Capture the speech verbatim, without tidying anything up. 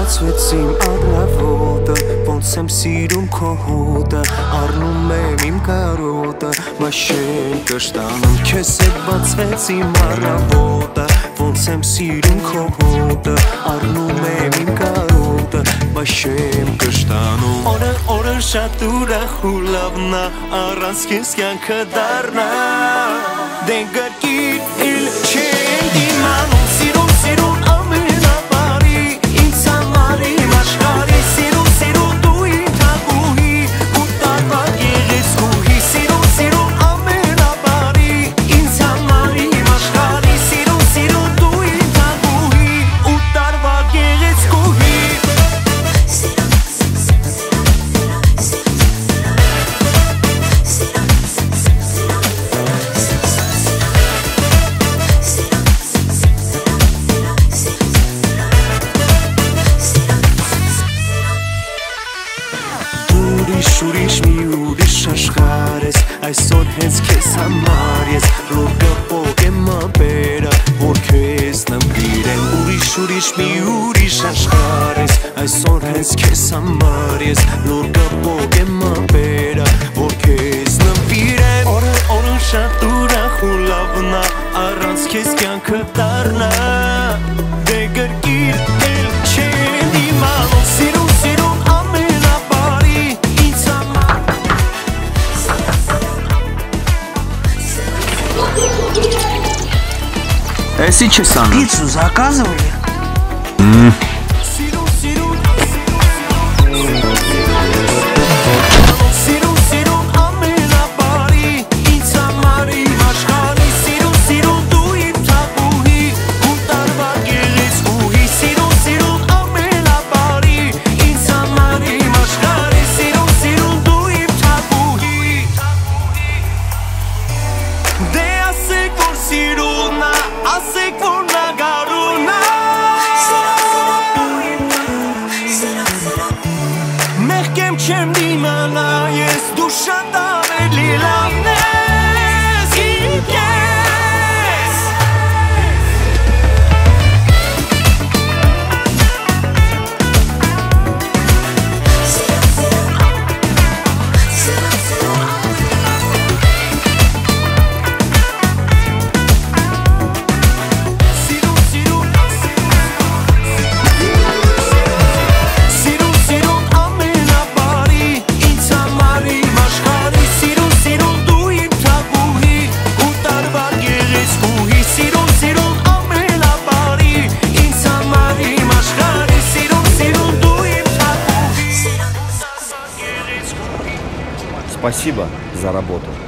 բացվեցիմ առավոտը, ոնց եմ սիրում քո հոտը, առնում եմ իմ կարոտը, բայց չեմ կշտանում քեզ հետ բացվեցիմ առավոտը, ոնց եմ սիրում քո հոտը, առնում եմ իմ կարոտը, բայց չեմ կշտանում Օրը օրը շատ ուրախ ու լավն ա, առանց քեզ կյանքը դառնա Դե գրկիր իլ չեմ դիմանում, սիրում սիրում ամենաբարի Ինձ համար իմ աշխարհի, սիրում սիրում դու իմ թագուհի Ու տարվա գեղեցկուհի, սիրում սիրում ամենաբարի Ինձ համար իմ աշխարհի, սիրում սիրում դու իմ թագուհի Ու տարվա գեղեցկուհի Ուրիշ մի ուրիշ աշխարհ ես, այսօր հենց քեզ համար ես Լոր կպոգեմ ապերը, որ քեզ նվիրեմ Ուրիշ ուրիշ մի ուրիշ աշխարհ ես, այսօր հենց քեզ համար ես Լոր կպոգեմ ապերը, որ քեզ նվիրեմ Օրը օրը շատ ուրախ ու լավն ա, առանց քեզ կյանքը դառնա Դե գրկիր էլ չեմ դիմանում, սիրում սիրում Эси чесано. Пиццу заказывали? Mm. Չեմ դիմանա ես դու շատ ավելի լավն ես իմ կես Спасибо за работу.